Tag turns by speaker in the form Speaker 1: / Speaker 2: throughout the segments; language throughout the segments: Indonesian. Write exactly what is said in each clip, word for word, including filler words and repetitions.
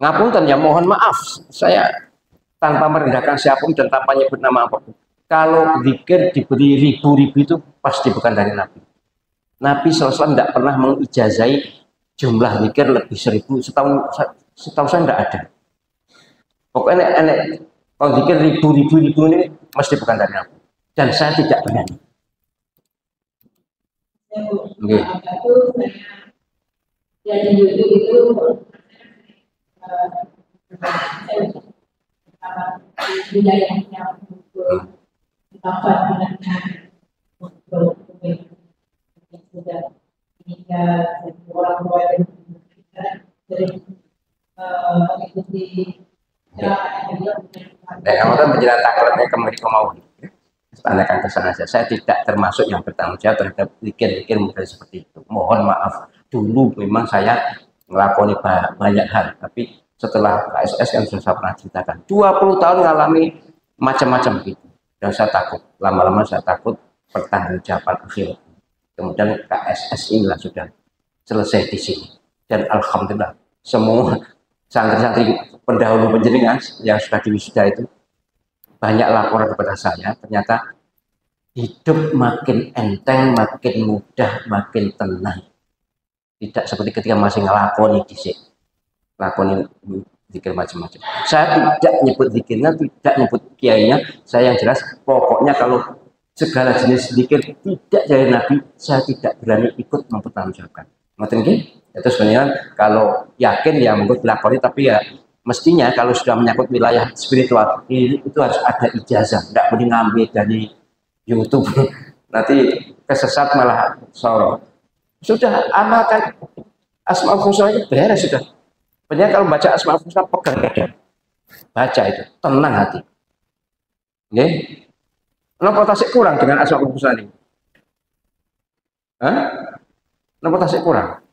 Speaker 1: Ngapunten ya, mohon maaf, saya tanpa merendahkan siapapun dan tanpa nyebut nama apapun. Kalau zikir diberi ribu-ribu itu pasti bukan dari Nabi. Nabi shallallahu alaihi wasallam tidak pernah mengijazai jumlah zikir lebih seribu. Setahu, setahu saya tidak ada. Pokoknya enek, kalau zikir ribu-ribu-ribu ini mesti bukan dari Nabi. Dan saya tidak berani. Oke.
Speaker 2: Jadi YouTube itu budayanya untuk dapat mendengar untuk sudah hingga orang tua yang sering mengikuti cara yang
Speaker 1: dan kamu kan menjelaskan takutnya kembali ke mau tanyakan ke sana saja. Saya tidak termasuk yang bertanggung jawab terhadap zikir-zikir model seperti itu. Mohon maaf, dulu memang saya melakoni banyak hal, tapi setelah K S S yang sudah saya pernah ceritakan, dua puluh tahun ngalami macam-macam gitu, dan saya takut, lama-lama saya takut pertanggungjawaban akhir. Kemudian K S S inilah sudah selesai di sini, dan alhamdulillah semua santri-santri pendahulu penjenengan yang sudah diwisuda itu banyak laporan kepada saya, ternyata hidup makin enteng, makin mudah, makin tenang. Tidak seperti ketika masih ngelakoni disik, lakoni zikir macam-macam. Saya tidak nyebut zikirnya, tidak nyebut kiainya, saya yang jelas pokoknya kalau segala jenis zikir tidak dari Nabi, saya tidak berani ikut mempertanggungjawabkan. Ngerti nggih? Itu sebenarnya kalau yakin ya monggo dilakoni, tapi ya mestinya kalau sudah menyangkut wilayah spiritual itu harus ada ijazah, tidak boleh ngambil dari YouTube. Nanti kesesat malah sorot. Sudah amalkan Asmaul Husna itu beres sudah. Sebenarnya kalau baca Asmaul Husna pegang dada, baca itu tenang hati. Nggih. Napa tasik kurang dengan Asmaul Husna ini? Hah? Napa tasik kurang?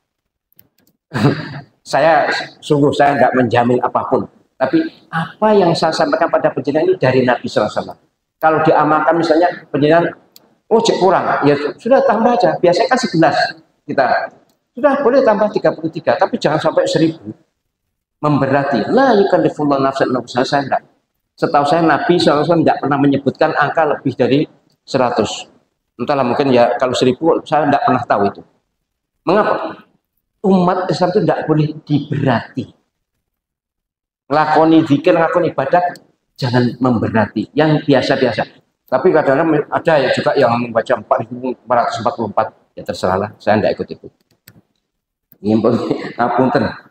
Speaker 1: Saya sungguh saya nggak menjamin apapun, tapi apa yang saya sampaikan pada penjenengan ini dari Nabi shallallahu alaihi wasallam. Kalau diamalkan misalnya penjenengan, oh cek kurang, ya sudah tambah aja. Biasanya kan sebelas kita, sudah boleh tambah tiga puluh tiga, tapi jangan sampai seribu. Memberati. La yukallifullahu nafsan illa wus'aha. Saya enggak. Setahu saya Nabi shallallahu alaihi wasallam tidak pernah menyebutkan angka lebih dari seratus. Entahlah mungkin ya kalau seribu saya tidak pernah tahu itu. Mengapa? Umat Islam itu tidak boleh diberati. Ngelakoni zikir, ngelakoni ibadat, jangan memberati. Yang biasa-biasa. Tapi kadang-kadang ada ya juga yang membaca empat ribu empat ratus empat puluh empat. Ya terserahlah, saya tidak ikut-ikut. Ngimpun, ngapunten.